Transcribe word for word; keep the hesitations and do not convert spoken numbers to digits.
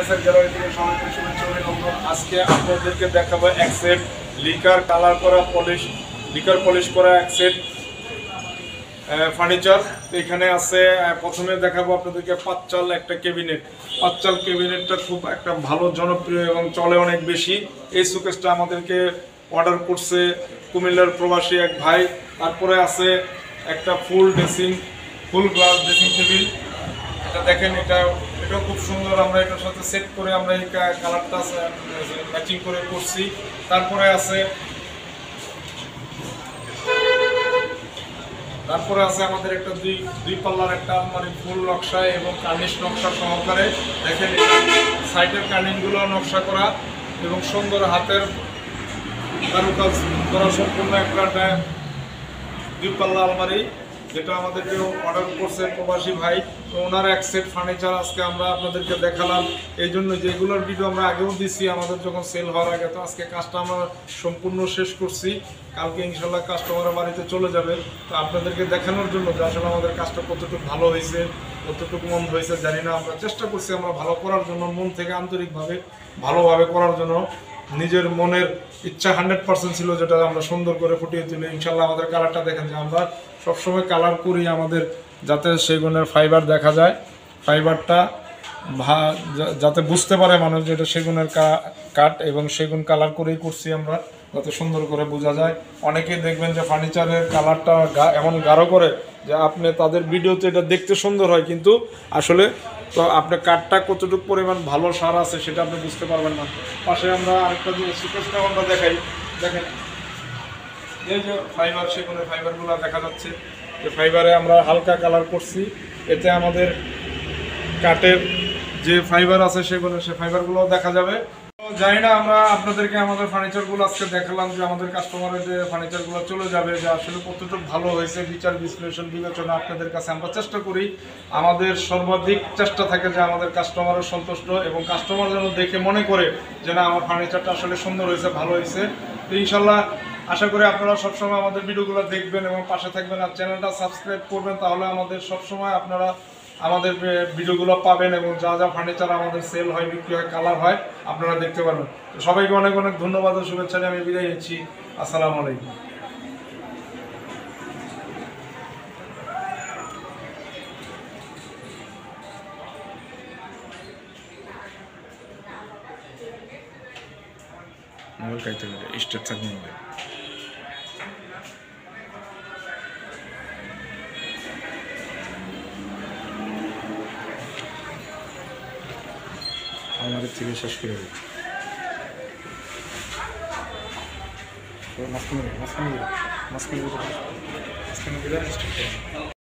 Furniture gallery থেকে সবাইকে শুভেচ্ছা অভিনন্দন। আজকে আপনাদেরকে দেখাবো এক সেট লিকার কালার করা পলিশ লিকার পলিশ করা এক সেট ফার্নিচার। এখানে আছে, প্রথমে দেখাবো আপনাদেরকে পাঁচচাল একটা ক্যাবিনেট। পাঁচচাল ক্যাবিনেটটা খুব একটা ভালো জনপ্রিয় এবং চলে অনেক বেশি। এই শোকেসটা আমাদেরকে অর্ডার করছে কুমিল্লার প্রবাসী এক ভাই। তারপরে আছে একটা full dressing full glass dressing table. এটা দেখেন, এটা এটাও খুব সুন্দর। আমরা এটার সাথে সেট করে আমরা এই কালারটা ম্যাচিং করে করছি। তারপরে আছে তারপরে আছে আমাদের একটা দুই দুই পাল্লার একটা আলমারি ফুল নকশা এবং কার্নিশ নকশা সহকারে। দেখেন, সাইডের কার্নিশগুলো নকশা করা এবং সুন্দর হাতের কারুকাজ করা সম্পূর্ণ একটা দুই পাল্লা আলমারি, যেটা আমাদেরকে অর্ডার করছে প্রবাসী ভাই। তো ওনার এক সেট ফার্নিচার আজকে আমরা আপনাদেরকে দেখালাম। এই জন্য যেগুলোর ভিডিও আমরা আগেও দিছি আমাদের যখন সেল হওয়ার আগে। তো আজকে কাজটা আমরা সম্পূর্ণ শেষ করছি, কালকে ইনশাল্লাহ কাস্টমারের বাড়িতে চলে যাবে। তো আপনাদেরকে দেখানোর জন্য যে আসলে আমাদের কাজটা কতটুকু ভালো হয়েছে, কতটুকু মন হয়েছে জানি না। আমরা চেষ্টা করছি আমরা ভালো করার জন্য, মন থেকে আন্তরিকভাবে ভালোভাবে করার জন্য। নিজের মনের ইচ্ছা হান্ড্রেড পার্সেন্ট ছিল, যেটা আমরা সুন্দর করে ফুটিয়ে তুলি। ইনশাল্লাহ আমাদের কালারটা দেখেন যে আমরা সবসময় কালার করি আমাদের যাতে সেগুনের ফাইবার দেখা যায়, ফাইবারটা যাতে বুঝতে পারে মানুষ যে এটা সেগুনের কাঠ এবং সেগুন কালার করেই করছি আমরা, যাতে সুন্দর করে বোঝা যায়। অনেকেই দেখবেন যে ফার্নিচারের কালারটা এমন গাঢ় করে যে আপনি তাদের ভিডিওতে এটা দেখতে সুন্দর হয়, কিন্তু আসলে তো আপনার কাঠটা কতটুকু পরিমাণ ভালো সার আছে সেটা আপনি বুঝতে পারবেন না। পাশে আমরা আরেকটা যে সুকেসটা আমরা দেখাই, দেখেন এই যে ফাইবার, সেগুনের ফাইবারগুলো দেখা যাচ্ছে যে ফাইবারে আমরা হালকা কালার করছি। এতে আমাদের কাঠের যে ফাইবার আছে সেগুলো সে ফাইবারগুলো দেখা যাবে। জানি না, আমরা আপনাদেরকে আমাদের ফার্নিচারগুলো আজকে দেখালাম যে আমাদের কাস্টমারের যে ফার্নিচারগুলো চলে যাবে, যে আসলে কতটুকু ভালো হয়েছে বিচার বিশ্লেষণ বিবেচনা আপনাদের কাছে আমরা চেষ্টা করি। আমাদের সর্বাধিক চেষ্টা থাকে যে আমাদের কাস্টমারও সন্তুষ্ট এবং কাস্টমার যেন দেখে মনে করে যে না, আমার ফার্নিচারটা আসলে সুন্দর হয়েছে, ভালো হয়েছে। তো ইনশাল্লাহ আশা করি আপনারা সবসময় আমাদের ভিডিওগুলো দেখবেন এবং পাশে থাকবেন আর চ্যানেলটা সাবস্ক্রাইব করবেন। তাহলে আমাদের সবসময় আপনারা আমাদের ভিডিওগুলো পাবেন এবং যা যা ফার্নিচার আমাদের সেল হয়, বিক্রি হয়, কালার হয়, আপনারা দেখতে পারবেন। তো সবাইকে অনেক অনেক ধন্যবাদ ও শুভেচ্ছা নিয়ে আমি বিদায় নিচ্ছি। আসসালামু আলাইকুম। মোবাইল কাইতে স্টার্ট থাকবে মোবাইল। আমাদের থেকে শেষ করে দিচ্ছি মাঝখানে মাঝখানে মাঝখানে মাঝখানে